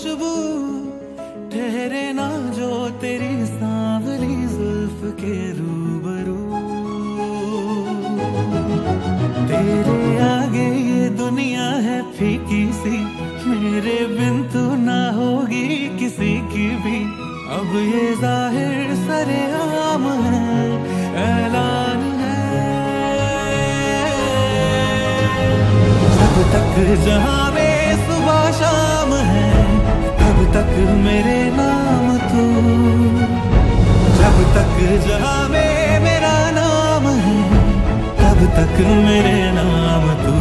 खुशबू ठहरे ना जो तेरी सांवली जुल्फ के रूबरू। तेरे आगे ये दुनिया है फीकी सी, मेरे बिन तू ना होगी किसी की भी। अब ये जाहिर सरेआम है, ऐलान है। जब तक जहां में सुबह शाम है, तब तक मेरे नाम तू। जब तक जहां में मेरा नाम है, तब तक मेरे नाम तू।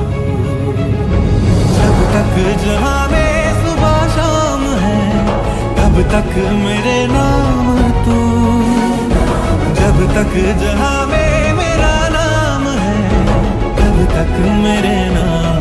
जब तक जहां में सुबह शाम है, तब तक मेरे नाम तू। जब तक जहां में मेरा नाम है, तब तक मेरे नाम